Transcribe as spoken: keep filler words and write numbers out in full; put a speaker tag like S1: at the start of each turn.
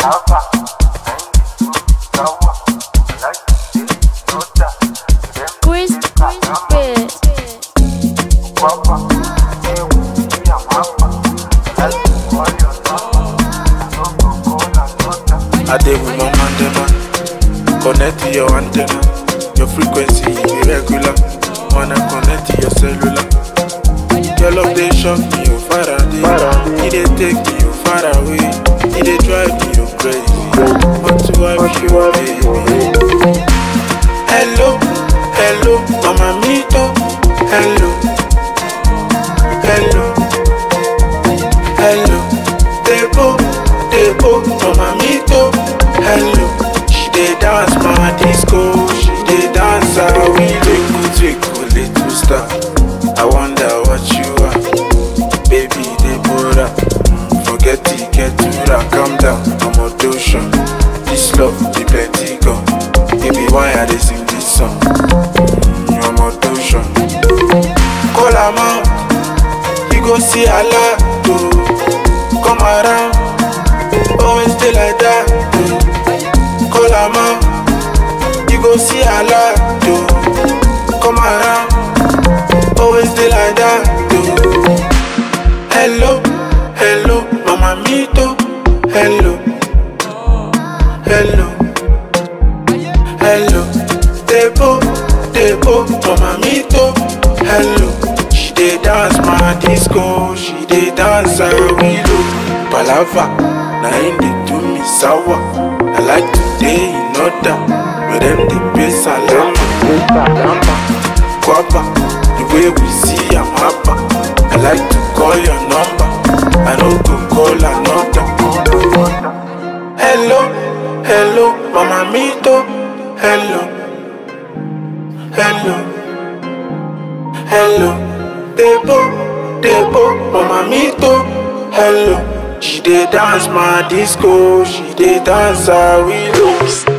S1: I dey with my mandema, connect to your antenna. Your frequency irregular, wanna connect to your cellular. Your love they shock me, you far away. It dey take me, you far away. It dey drive me, you crazy. Want to have you, baby. Hello, hello, mama mito. Hello, hello, hello. Debo, debo, mama mito. Hello, she dey dance my disco. She dey dance how we twinkle, twinkle, little star. I wonder what you are, baby Deborah. Forget it, get to that, calm down. I'm on ocean. This love be plenty gone. Baby, why I dey sing this song? Mm, I'm on ocean. Call her mom, you go see a lot. Come around, always stay like that. Call her mom, you go see a lot. Come around, always stay like that. Hello, hello, mama mito. Hello, hello, hello. Debo, debo, mama mito. Hello, she dey dance my disco. She dey dance how we do. Palava, na in dey do me sour. I like to dey in order, but them dey pay salama. Guapa, the way we see I'm happy. I like to call your number, I no go call another. Hello, hello, mama mito. Hello, hello, hello. Debo, debo, mama mito. Hello, she dey dance my disco. She dey dance how we lose.